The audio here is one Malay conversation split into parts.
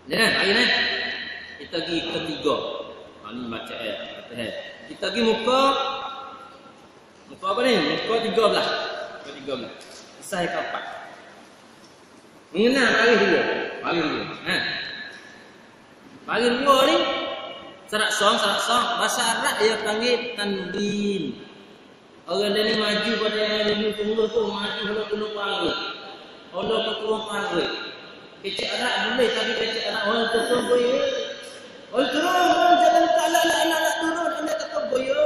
Jangan, hari ni kita pergi ketiga. Ni baca ayat. Kita pergi muka apa ni? Muka 13. Muka 13. Kisah yang keempat. Mengenal baris dua. Baris dua ni serat song. Bahasa Arab dia panggil tanwin. Orang dia ni maju pada yang ni tunggu tu maju kalau tunggu parit. Kalau ketua parit. Kecik Arab boleh tapi kecik Arab orang turun boya. Orang turun jangan anak turun anak kata boya.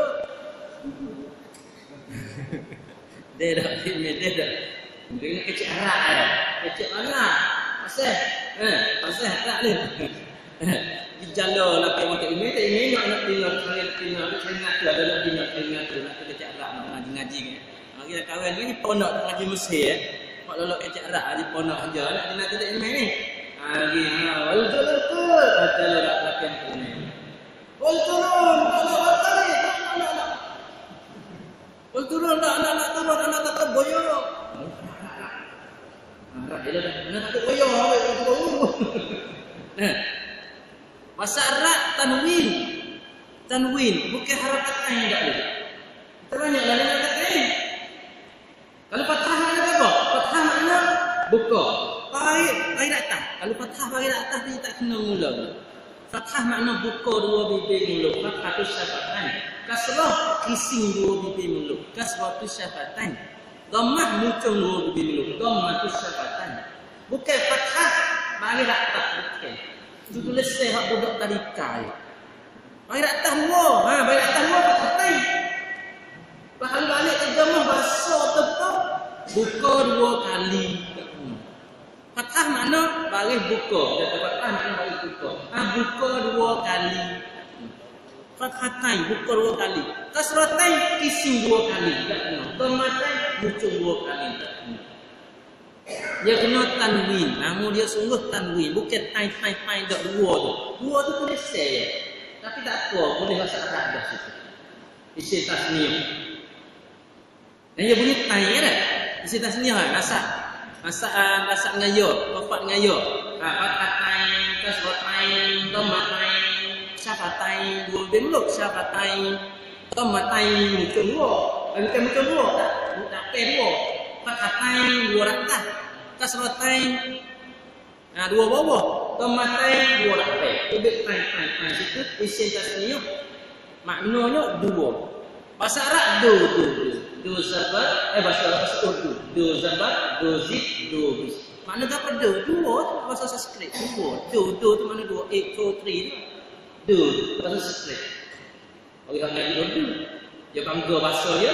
Dia dah. Dengan kecik Arab dah. Kecik mana? Pasal tak ni. Di jalan nak pergi makan ini nak tinggal tu ada nak tinggal tu nak kecik Arab nak ngaji kan. Kita kawan ni pondok ngaji Mesir. Pak lolok kecik Arab di pondok aja nak kita ini ni. Lagi wal turun tu kata lelak lakian tu ni. Wal turun kalau batari anak. Wal turun anak turun anak kata boyo. Dia dah nak tak boyo bahasa Arab tanwin bukan harakat ain dak boleh. Terbanyak lah nak kata. Kalau fathah makna apa? Fathah makna buka. Baris atas. Kalau fathah baris atas dia tak kena mula. Fathah makna buka dua bibir mulut. Fathah tu syafatan. Kasrah kising dua bibir mulut. Kasrah tu syafatan. Dhammah muncul dua bibir mulut. Dhammah tu syafatan. Bukan fathah baris atas bukan. Itu tulis hak budak tadika ya. Baris atas dua. Baris atas dua fathah tain. Bahal balik terjemah bahasa tetap buka dua kali. Fathah makna baris buka. Kata fathah makna baris buka. Buka dua kali. Fathatain buka dua kali. Kasratain kising dua kali. Dhammatain muncul dua kali. Dia kena tanwin. Namun dia sungguh tanwin. Bukan tain dak dua tu. Dua tu tulis saya. Tapi tak apa. Boleh bahasa Arab dah situ. Isi tasniyah. Dan dia bunyi tain dah. Isi tasniyah kan. Nasak ngayo. Bapak ngayo. Fathatain, kasratain, dhammatain, syafatain. Dua belok syafatain. Dhammatain muncul dua. Bukan muncul dua. Tak pakai dua. Fathatain dua rakat. Kasratain dua bawah. Dhammatain dua rakat. Ubik tain. Situ isim tasniyah maknanya dua. Bahasa Arab do zabar bahasa Urdu. Do zabar, do zid, do bis. Makna apa do? Dua bahasa Sanskrit. Do tu mana dua? 8 2 3 do bahasa Sanskrit. Orang ngaji Urdu dia bangga bahasa dia.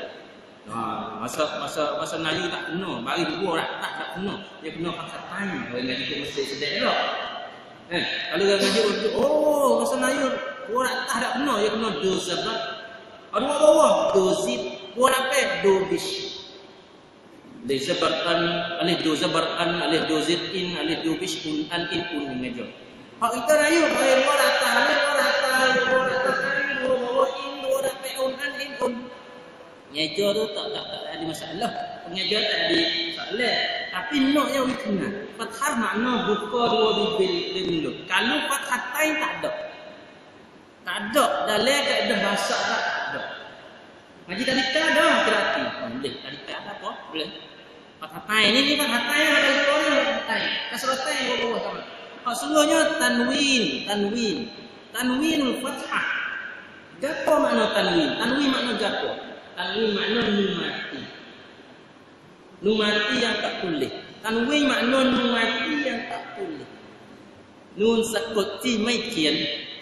Masa Melayu tak kena, bagi dua tak kena. Dia kena pakai tain. Orang ngaji tu mesti sedek dah. Kalau orang ngaji Urdu, masa Melayu dua tak kena, dia kena do zabar. Dua bawah do zid, dua lapis do bish. Alif zabarkan, alif do zabarkan, alif do zid in, alif do bish un an in un mengajar. Hak kita Melayu pakai dua rata, dua bawah in, dua lapis un an in un. Mengajar tu tak ada masalah. Pengajar tak ada masalah. Tapi nak yang kena. Fathah makna buka dua bibir mulut. Kalau fathah tain tak ada. Tak ada. Dalam kaedah bahasa tak ada. Ngaji tadika dah berarti. Boleh. Tadika ada apa? Boleh. Fathah tain ni fathah tain ada dua orang tain. Kasratain bawah sama. Hak seluruhnya tanwin. Tanwinul fathah. Apa makna tanwin? Tanwin makna gapo? Tanwin makna numati. Numati yang tak boleh. Tanwin makna numati yang tak boleh. Nun sakut ti mai kian.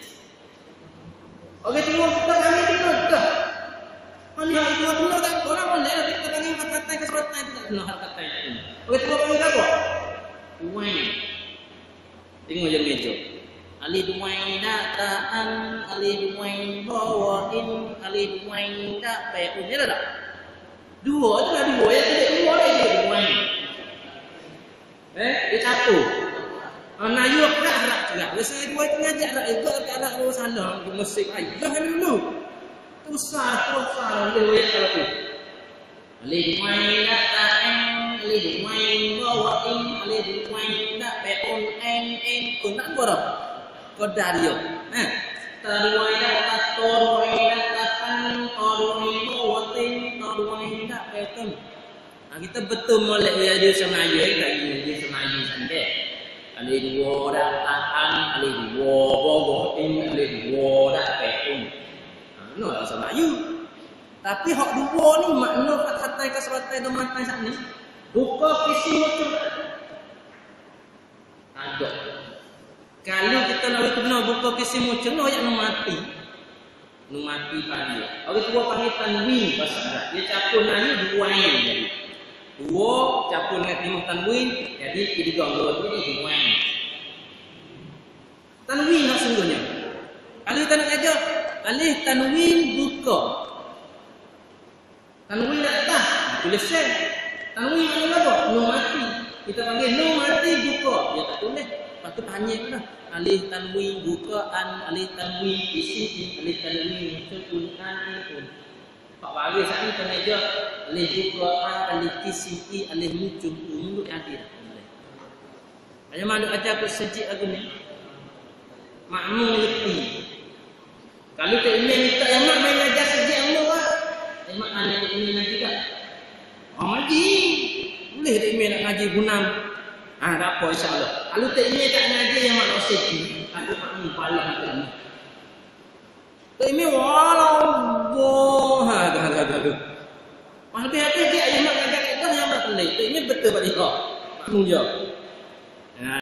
Okey tengok kita kami dah. Lihat itu benar tak? Orang boleh lah kita panggil kata kesempatan itu tak benar kata itu. Okey tengok panggil apa? Wain. Tengok je meja. Alif wain dataan, alif wain bawain, alif wain tak baik. Ni dah. Dua tu lah dua yang tidak dua lagi wain. Dia satu. Melayu tak Arab juga. Biasa dua itu ngaji Arab juga tak Arab orang salah di Mesir ai. Jangan dulu. Usah dia kalau tu. Alif wain dataan, alih duwain wa in alih duwain dak beun en kun tak borok kodar yo taruai dak taruai dak tan taruai wa tin taruai dak beun kita betul molek dia sengaja kat dia sengaja sande alih dua dak tan alih dua wa in alih dua dak beun no sama you. Tapi hak dua ni makna fathai kasratai dan matai sat ni buka kisi macam ada. Kalau kita nak kena buka kisi macam no yang mati panggil. Orang tua panggil tanwin bahasa Arab. Dia campur nanya dua ni jadi. Dua campur dengan timah tanwin jadi tiga dua tu dua ni. Tanwin nak sungguhnya. Kalau kita nak ajar alih tanwin buka. Tanwin nak atas, tulis sen. Tanwin mana apa? No mati. Kita panggil no mati buka. Dia tak tulis. Lepas tu tanya pula. Alih tanwin bukaan, alih tanwin isi, alih tanwin cukun, pun. Pak bagi saat ni tanya je. Alih bukaan, alih isi, alih muncul. Untuk yang tidak. Macam mana ajar aku sejik aku ni? Makmum lebih. Kalau tak email minta yang mak main ajar sejik Allah lah. Mak ada email ngaji tak? Ngaji. Boleh tak email nak ngaji gunam? Tak apa insya-Allah. Kalau tak email tak ngaji yang mak rasa tu, aku tak mupalah aku ni. Tak email walau dah. Habis dia ayah mak ngaji kita yang mak pelik. Tak email betul pada dia. Makmum je.